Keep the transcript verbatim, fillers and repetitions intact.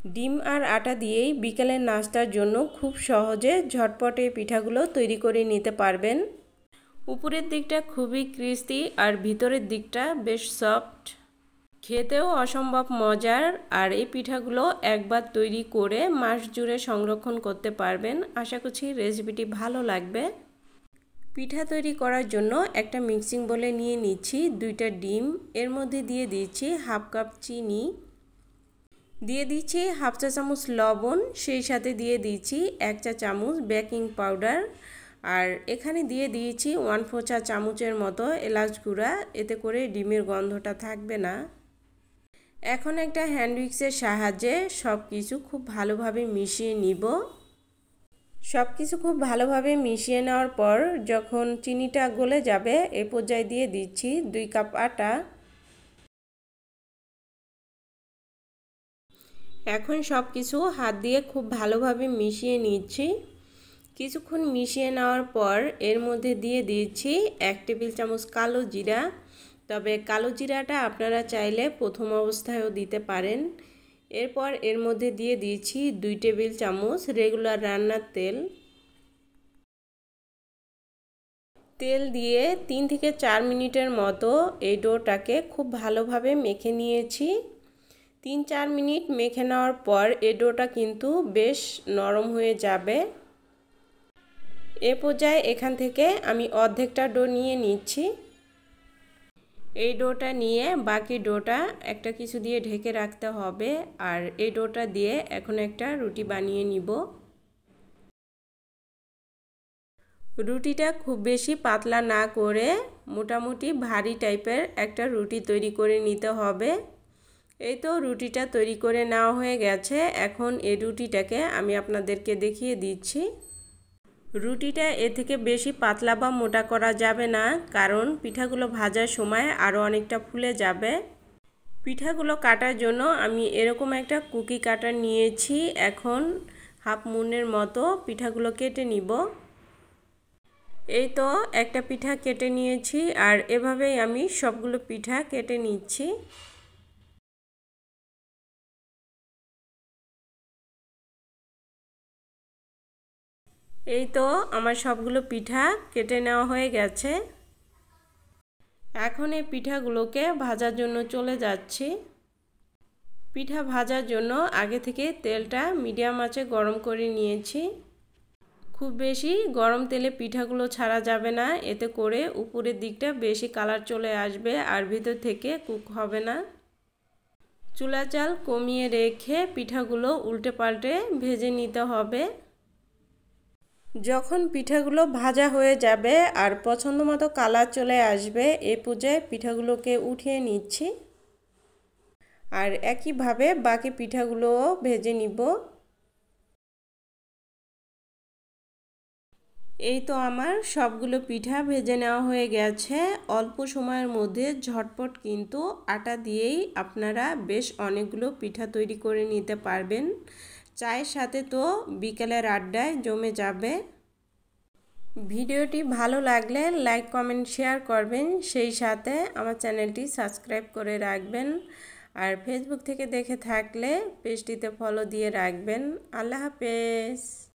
ডিম আর আটা দিয়েই বিকেলের নাস্তার জন্য খুব সহজে ঝটপটে পিঠাগুলো তৈরি করে নিতে পারবেন। উপরের দিকটা খুবই ক্রিস্পি আর ভিতরের দিকটা বেশ সফট, খেতেও অসম্ভব মজার। আর এই পিঠাগুলো একবার তৈরি করে মাস জুড়ে সংরক্ষণ করতে পারবেন। আশা করছি রেসিপিটি ভালো লাগবে। পিঠা তৈরি করার জন্য একটা মিক্সিং বোলে নিয়ে নিচ্ছি দুইটা ডিম, এর মধ্যে দিয়ে দিচ্ছি হাফ কাপ চিনি, দিয়ে দিচ্ছি হাফ চা চামচ লবণ, সেই সাথে দিয়ে দিচ্ছি এক চা চামচ বেকিং পাউডার, আর এখানে দিয়ে দিয়েছি ওয়ান ফোর চা চামচের মতো এলাচ গুঁড়া, এতে করে ডিমের গন্ধটা থাকবে না। এখন একটা হ্যান্ড উইক্সের সাহায্যে সব কিছু খুব ভালোভাবে মিশিয়ে নিব। সব কিছু খুব ভালোভাবে মিশিয়ে নেওয়ার পর যখন চিনিটা গলে যাবে এ পর্যায়ে দিয়ে দিচ্ছি দুই কাপ আটা। এখন সব কিছু হাত দিয়ে খুব ভালোভাবে মিশিয়ে নিচ্ছি। কিছুক্ষণ মিশিয়ে নেওয়ার পর এর মধ্যে দিয়ে দিচ্ছি এক টেবিল চামচ কালো জিরা, তবে কালো জিরাটা আপনারা চাইলে প্রথম অবস্থায়ও দিতে পারেন। এরপর এর মধ্যে দিয়ে দিয়েছি দুই টেবিল চামচ রেগুলার রান্নার তেল। তেল দিয়ে তিন থেকে চার মিনিটের মতো এই ডোটাকে খুব ভালোভাবে মেখে নিয়েছি। তিন চার মিনিট মেখে নেওয়ার পর এই ডোটা কিন্তু বেশ নরম হয়ে যাবে। এ পর্যায়ে এখান থেকে আমি অর্ধেকটা ডো নিয়ে নিচ্ছি। এই ডোটা নিয়ে বাকি ডোটা একটা কিছু দিয়ে ঢেকে রাখতে হবে। আর এই ডোটা দিয়ে এখন একটা রুটি বানিয়ে নিব। রুটিটা খুব বেশি পাতলা না করে মোটামুটি ভারী টাইপের একটা রুটি তৈরি করে নিতে হবে। এই তো রুটিটা তৈরি করে নেওয়া হয়ে গেছে। এখন এই রুটিটাকে আমি আপনাদেরকে দেখিয়ে দিচ্ছি। রুটিটা এ থেকে বেশি পাতলা বা মোটা করা যাবে না, কারণ পিঠাগুলো ভাজার সময় আরও অনেকটা ফুলে যাবে। পিঠাগুলো কাটার জন্য আমি এরকম একটা কুকি কাটার নিয়েছি। এখন হাফ মুনের মতো পিঠাগুলো কেটে নিব। এই তো একটা পিঠা কেটে নিয়েছি, আর এভাবেই আমি সবগুলো পিঠা কেটে নিচ্ছি। এই তো আমার সবগুলো পিঠা কেটে নেওয়া হয়ে গেছে। এখন এই পিঠাগুলোকে ভাজার জন্য চলে যাচ্ছি। পিঠা ভাজার জন্য আগে থেকে তেলটা মিডিয়াম আঁচে গরম করে নিয়েছি। খুব বেশি গরম তেলে পিঠাগুলো ছাড়া যাবে না, এতে করে উপরের দিকটা বেশি কালার চলে আসবে আর ভিতর থেকে কুক হবে না। চুলা জাল কমিয়ে রেখে পিঠাগুলো উল্টে পাল্টে ভেজে নিতে হবে। যখন পিঠাগুলো ভাজা হয়ে যাবে আর পছন্দ মতো কালার চলে আসবে এ পর্যায়ে পিঠাগুলোকে উঠিয়ে নিচ্ছি। আর একইভাবে বাকি পিঠাগুলোও ভেজে নিব। এই তো আমার সবগুলো পিঠা ভেজে নেওয়া হয়ে গেছে। অল্প সময়ের মধ্যে ঝটপট কিন্তু আটা দিয়েই আপনারা বেশ অনেকগুলো পিঠা তৈরি করে নিতে পারবেন। চায়ের সাথে তো বিকেলের আড্ডায় জমে যাবে। ভিডিওটি ভালো লাগলে লাইক কমেন্ট শেয়ার করবেন, সেই সাথে আমার চ্যানেলটি সাবস্ক্রাইব করে রাখবেন। আর ফেসবুক থেকে দেখে থাকলে পেজটিতে ফলো দিয়ে রাখবেন। আল্লাহ হাফেজ।